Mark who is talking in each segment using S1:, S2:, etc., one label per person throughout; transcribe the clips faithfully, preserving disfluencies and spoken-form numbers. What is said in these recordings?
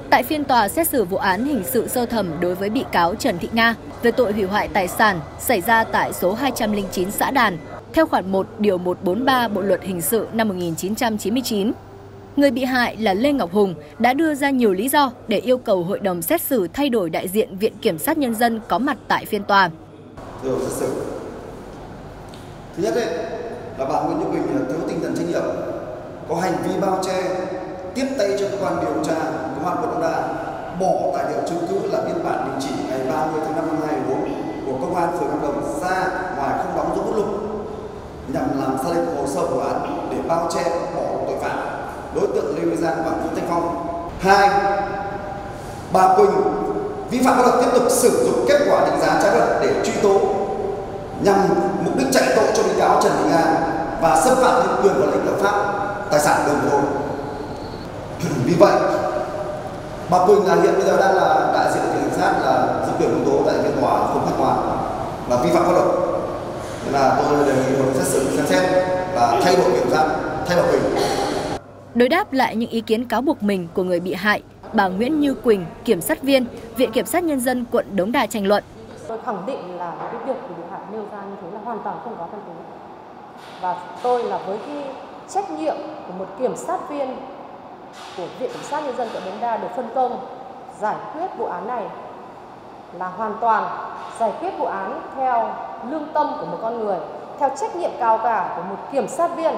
S1: Tại phiên tòa xét xử vụ án hình sự sơ thẩm đối với bị cáo Trần Thị Nga về tội hủy hoại tài sản xảy ra tại số hai trăm lẻ chín xã Đàn, theo khoản một điều một trăm bốn mươi ba Bộ luật hình sự năm một nghìn chín trăm chín mươi chín. Người bị hại là Lê Ngọc Hùng đã đưa ra nhiều lý do để yêu cầu hội đồng xét xử thay đổi đại diện Viện Kiểm sát Nhân dân có mặt tại phiên tòa.
S2: Thưa xét xử, thứ nhất ấy, là bà Nguyễn Như Quỳnh thiếu tinh thần trách nhiệm, có hành vi bao che, tiếp tay cho cơ quan điều tra công an quận Đống Đa bỏ tài liệu chứng cứ là biên bản đình chỉ ngày ba mươi tháng năm năm hai nghìn không trăm hai mươi tư của công an phường Nam Đồng ra ngoài không đóng dấu bút lục nhằm làm sai lệch hồ sơ vụ án để bao che bỏ tội phạm đối tượng Lê Huy Giang và Vũ Thanh Phong. Hai, bà Quỳnh vi phạm pháp luật tiếp tục sử dụng kết quả định giá trái luật để truy tố nhằm mục đích chạy tội cho bị cáo Trần Thị Nga và xâm phạm đến quyền và lợi ích hợp pháp tài sản của người. Vì vậy, bà Quỳnh là hiện bây giờ đang là đại diện viện kiểm sát là giữ quyền công tố tại phiên tòa không khách quan, là vi phạm pháp luật. Nên là tôi đề nghị hội đồng xét xử xem xét và thay đổi kiểm sát, thay bà Quỳnh.
S1: Đối đáp lại những ý kiến cáo buộc mình của người bị hại, bà Nguyễn Như Quỳnh, kiểm sát viên, Viện Kiểm sát Nhân dân quận Đống Đa tranh luận.
S3: Tôi khẳng định là cái việc của bị hại nêu ra như thế là hoàn toàn không có căn cứ. Và tôi là với cái trách nhiệm của một kiểm sát viên của Viện Kiểm sát Nhân dân quận Đống Đa được phân công giải quyết vụ án này là hoàn toàn giải quyết vụ án theo lương tâm của một con người, theo trách nhiệm cao cả của một kiểm sát viên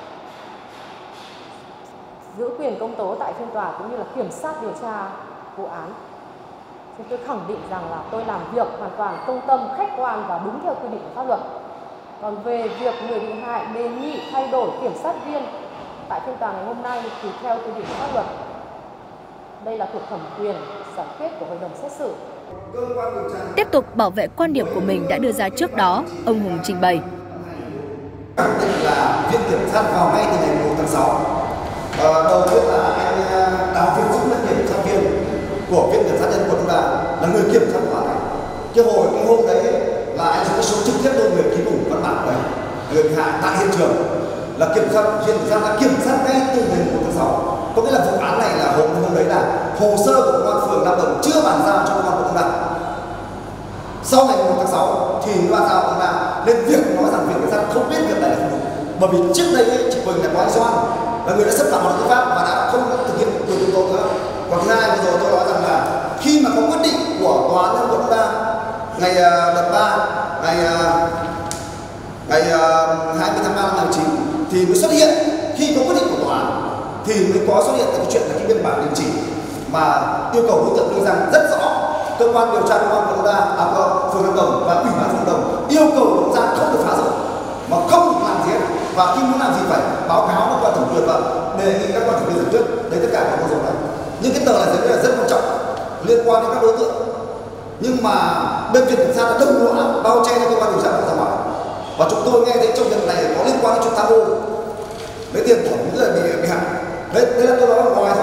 S3: giữ quyền công tố tại phiên tòa cũng như là kiểm sát điều tra vụ án. Thì tôi khẳng định rằng là tôi làm việc hoàn toàn công tâm, khách quan và đúng theo quy định của pháp luật. Còn về việc người bị hại đề nghị thay đổi kiểm sát viên tại phiên tòa ngày hôm nay thì theo quy định của pháp luật, đây là thuộc thẩm quyền giải quyết của hội đồng xét xử.
S1: Tiếp tục bảo vệ quan điểm của mình đã đưa ra trước đó, ông Hùng trình bày.
S2: Khẳng định là Viện Kiểm sát vào ngay từ ngày một tháng sáu. À, đầu tiên là anh Đào Việt Dũng là kiểm sát viên của Viện Kiểm sát Nhân dân quận Đống Đa, là người kiểm sát vụ án này. Cái hồi cái hôm đấy là anh có số trực tiếp tôi người ký đủ văn bản này, người bị hại tại hiện trường là kiểm sát Viện Kiểm sát đã kiểm sát ngay từ ngày một tháng sáu. Có nghĩa là vụ án này là hôm hôm đấy là hồ sơ của công an phường Nam Đồng chưa bàn giao cho công an quận Đống Đa. Sau ngày một tháng sáu thì mới bàn giao công an, nên việc nói rằng Viện Kiểm sát không biết việc này là không đúng. Bởi vì trước đây ấy, chị Quỳnh là có anh Doan là người đã xâm phạm luật tư pháp và đã không thực hiện quyền công tố nữa. Còn thứ hai, vừa rồi tôi nói rằng là khi mà có quyết định của tòa án nhân dân quận Đống Đa ngày đợt ba ngày ngày hai mươi tháng ba năm hai nghìn không trăm chín thì mới xuất hiện, khi có quyết định của tòa án thì mới có xuất hiện cái chuyện là cái biên bản đình chỉ mà yêu cầu đối tượng đưa ra rất rõ. Cơ quan điều tra công an quận Đống Đa, à, phường Nam Đồng và ủy ban phường Đồng yêu cầu Đống Đa không được phá rỡ mà không được làm gì hết, và khi muốn làm gì phải báo cáo với quan thẩm quyền và đề nghị các quan thẩm quyền giải quyết. Đấy tất cả các nội dung này. Nhưng cái tờ này giấy là rất quan trọng liên quan đến các đối tượng. Nhưng mà bên Viện Kiểm sát đã đồng loạt bao che cho cơ quan điều tra ra ngoài. Và chúng tôi nghe thấy trong việc này có liên quan đến chuyện tham ô, lấy tiền của những người bị bị hại. Đấy, đấy là tôi nói ở ngoài thôi.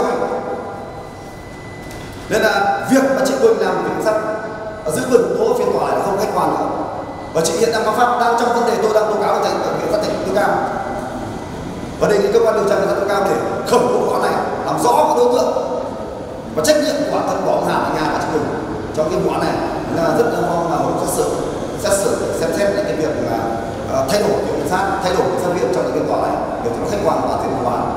S2: Nên là việc mà chị Quỳnh làm Viện Kiểm sát giữ quyền công tố ở phiên tòa này là không khách quan nữa. Và chị hiện đang có pháp đang trong vấn đề tôi đang tố cáo thành Viện Kiểm sát tỉnh tối cao và đề nghị cơ quan điều tra Viện Kiểm sát tối cao để khởi tố vụ án này, làm rõ các đối tượng và trách nhiệm của bản thân của ông Hàm ở nhà và chị Quỳnh trong cái vụ án này. Nên là rất mong là hội đồng xét xử xét xử xem xét lại cái việc là uh, thay đổi Viện Kiểm sát, thay đổi kiểm sát viên trong cái phiên tòa này để cho nó khách quan và tiền vụ án.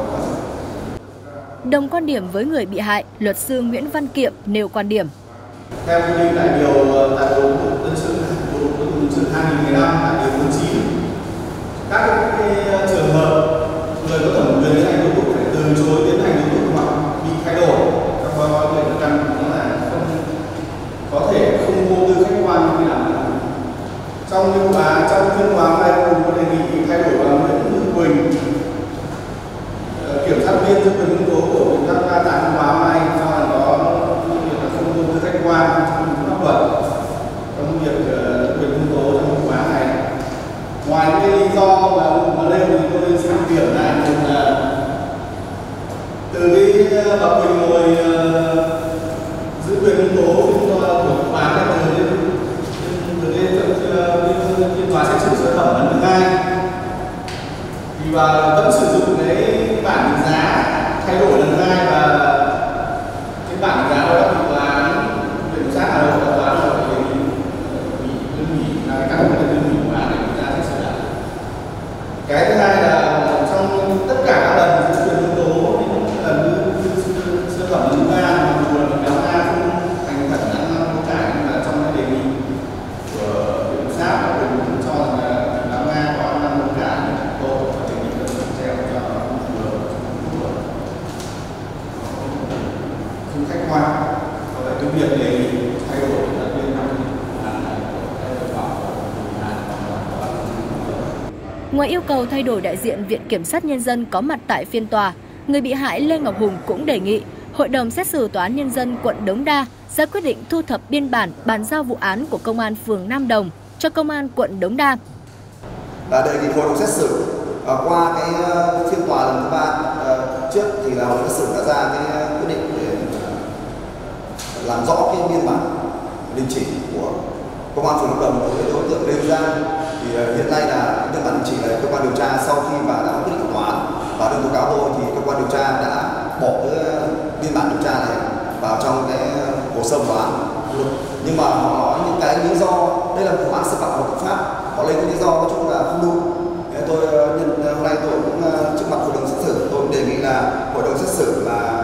S1: Đồng quan điểm với người bị hại, luật sư Nguyễn Văn Kiệm nêu quan điểm.
S4: Theo quy định tại điều tại bộ luật dân sự bộ luật dân sự hai nghìn mười lăm tại điều bốn mươi chín, các cái trường hợp người có thẩm quyền tiến hành tố tụng phải từ chối tiến hành tố tụng hoặc bị thay đổi các báo cáo về căn cũng là không có thể không vô tư khách quan như nào. Trong cái vụ án trong phiên tòa này cũng có đề nghị thay đổi bà Nguyễn Như Quỳnh, kiểm sát viên giữ quyền công tố của Viện Kiểm sát tại phiên tòa này do là có không vô tư khách quan trong pháp luật trong việc quyền công tố trong vụ án này. Ngoài cái lý do mà mà nêu thì tôi xin điểm lại là từ cái bà Quỳnh ngồi giữ quyền công tố của vụ án này từ từ cái phiên tòa xét xử sơ thẩm lần thứ hai thì bà vẫn sử dụng cái bản định giá thay đổi lần hai và không khách quan. Vậy cái việc đề nghị thay đổi kiểm sát viên năm
S1: Ngoài yêu cầu thay đổi đại diện Viện Kiểm sát Nhân dân có mặt tại phiên tòa, người bị hại Lê Ngọc Hùng cũng đề nghị Hội đồng xét xử Tòa án Nhân dân quận Đống Đa ra quyết định thu thập biên bản bàn giao vụ án của Công an phường Nam Đồng cho Công an quận Đống Đa.
S2: Là đề nghị hội đồng xét xử à, qua cái uh, phiên tòa lần thứ ba uh, trước thì là hội đồng xét xử đã ra cái uh, quyết định để uh, làm rõ cái biên bản đình chỉ của Công an phường Nam Đồng đối với đối tượng Lê Hữu Giang. Thì uh, hiện nay là biên bản đình chỉ là cơ quan điều tra sau khi mà đã quyết định của tòa án và đơn tố cáo tôi thì cơ quan điều tra đã bỏ cái uh, biên bản điều tra này vào trong cái hồ sơ vụ án. Nhưng mà họ nói những cái lý do đây là một vụ án xâm phạm luật pháp, họ lấy cái lý do nói chung là không đúng. Tôi nhân hôm nay tôi cũng trước mặt hội đồng xét xử tôi đề nghị là hội đồng xét xử là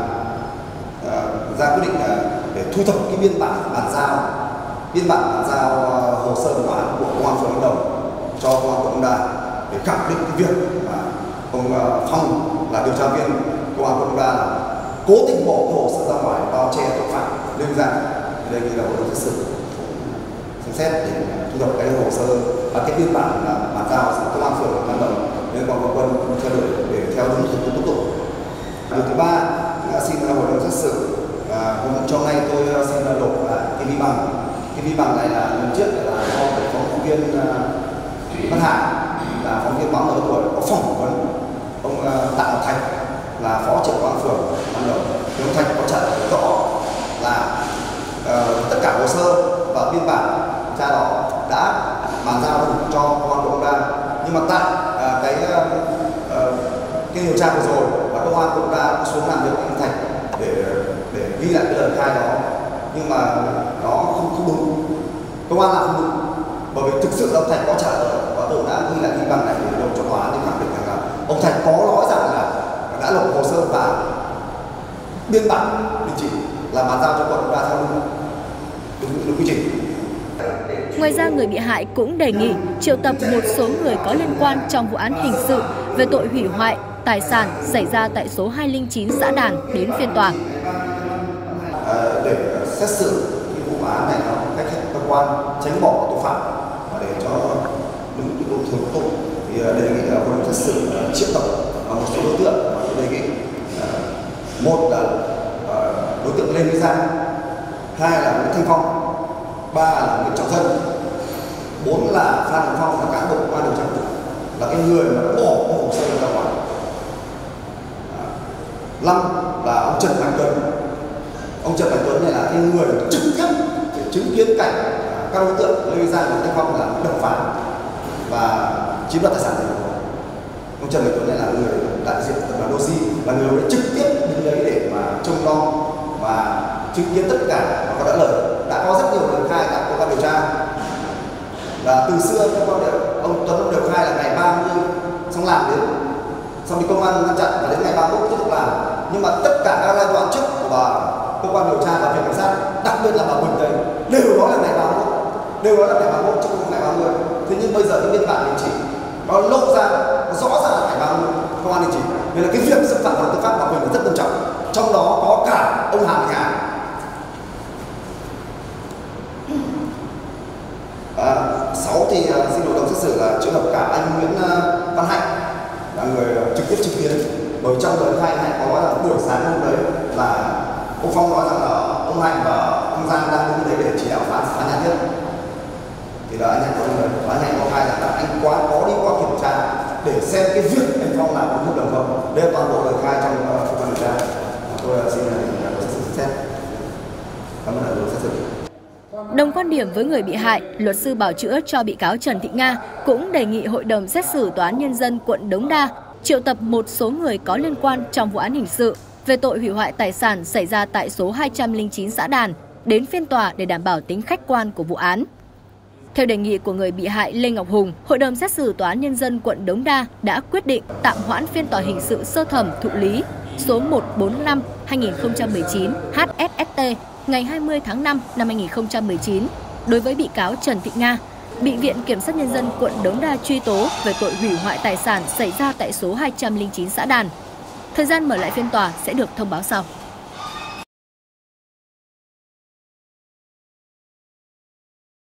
S2: uh, ra quyết định uh, để thu thập cái biên bản bàn giao biên bản bàn giao uh, hồ sơ vụ án của Công an phường Nam Đồng cho Công an quận Đống Đa để khẳng định cái việc mà ông uh, Phong là điều tra viên Công an quận Đống Đa là cố tình bỏ hồ sơ ra ngoài bao che tội phạm Lê Hữu Giang. Đề nghị là hội đồng xét xử xem xét để thu thập cái hồ sơ và cái biên bản là bàn giao Công an phường Nam Đồng nên còn quân theo đuổi để theo đúng thủ tục tố tụng. Điều thứ ba là xin hội đồng xét xử và hôm trong nay tôi xin nộp lại cái vi bằng. Cái vi bằng này là lần trước là do phóng viên Văn Hải là phóng viên báo Tuổi Tuổi có phỏng vấn ông Tạ Ngọc Thành là phó trưởng Công an phường Nam Đồng. Ông Thành có trả lời rõ là uh, tất cả hồ sơ và biên bản tra đó đã bàn giao đủ cho Công an quận Đống Đa, nhưng mà tại uh, cái uh, cái điều tra vừa rồi và Công an quận Đống Đa cũng xuống làm việc với anh Thành để để ghi lại cái lời khai đó, nhưng mà nó không không đúng, công an là không đúng, bởi vì thực sự ông Thành có trả lời và tôi đã ghi lại cái bằng này để nộp cho tòa để khẳng định rằng là ông Thành có nói rằng là đã nộp hồ sơ và biên bản đình chỉ là bàn giao cho quận Đống Đa theo đúng đúng, đúng quy trình.
S1: Ngoài ra, người bị hại cũng đề nghị triệu tập một số người có liên quan trong vụ án hình sự về tội hủy hoại tài sản xảy ra tại số hai không chín xã Đàn đến phiên tòa.
S2: À, để xét xử cái vụ án này nó cách cơ quan tránh bỏ tội phạm và để cho đúng cái độ thường tụng thì đề nghị là hội đồng xét xử triệu tập một số đối tượng mà tôi đề nghị một là đối tượng Lê Hữu Giang, hai là Nguyễn Thanh Phong, ba là Nguyễn Trọng Dân, bốn là Phan Hồng Phong là cán bộ công an điều tra là cái người mà đã bỏ hồ sơ ra ngoài, năm là ông Trần Mạnh Tuấn. Ông Trần Mạnh Tuấn này là cái người trực tiếp để chứng kiến cảnh các đối tượng Lê Hữu Giang và Nguyễn Thanh Phong là đập phá và chiếm đoạt tài sản. Ông Trần Mạnh Tuấn này là người đại diện tập đoàn Doji, là người trực tiếp đứng đấy để mà trông nom và chứng kiến tất cả và có đã lời đã có rất nhiều lời khai tại cơ quan điều tra. Và từ xưa cơ quan điều ông Tuấn ông đều khai là ngày ba mươi xong làm đến xong thì công an ngăn chặn và đến ngày ba mươi mốt tiếp tục làm, nhưng mà tất cả các giai đoạn trước của cơ quan điều tra và viện kiểm sát, đặc biệt là bà Quỳnh đấy đều nói là ngày ba mươi mốt, đều nói là ngày ba mươi mốt chứ không ngày ba mươi. Thế nhưng bây giờ cái biên bản đình chỉ nó lộ ra nó rõ ràng là ngày ba mươi công an đình chỉ, nên là cái việc xâm phạm luật tư pháp bà Quỳnh là rất nghiêm trọng, trong đó có cả ông Hà Minh Hà. À, sáu thì uh, xin hội đồng xét xử là trường hợp cả anh Nguyễn uh, Văn Hạnh là người uh, trực tiếp chứng kiến, bởi trong lời khai Hạnh có nói là buổi sáng hôm đấy là ông Phong nói rằng là ông Hạnh và ông Giang đang đứng đấy để chỉ đạo phá phá nhà thiết, thì là anh Hạnh có người và anh Hạnh có khai rằng là anh quá có đi qua kiểm tra để xem cái việc anh Phong làm có hợp đồng không. Đây là toàn bộ lời khai trong uh, cơ quan điều tra. Tôi uh, xin uh, xét. Cảm ơn hội đồng xét xử.
S1: Đồng quan điểm với người bị hại, luật sư bào chữa cho bị cáo Trần Thị Nga cũng đề nghị Hội đồng xét xử Tòa án Nhân dân quận Đống Đa triệu tập một số người có liên quan trong vụ án hình sự về tội hủy hoại tài sản xảy ra tại số hai không chín xã Đàn đến phiên tòa để đảm bảo tính khách quan của vụ án. Theo đề nghị của người bị hại Lê Ngọc Hùng, Hội đồng xét xử Tòa án Nhân dân quận Đống Đa đã quyết định tạm hoãn phiên tòa hình sự sơ thẩm thụ lý số một bốn năm trên hai nghìn không trăm mười chín H S S T ngày hai mươi tháng năm năm hai nghìn không trăm mười chín đối với bị cáo Trần Thị Nga, bị Viện Kiểm sát Nhân dân quận Đống Đa truy tố về tội hủy hoại tài sản xảy ra tại số hai không chín xã Đàn. Thời gian mở lại phiên tòa sẽ được thông báo sau.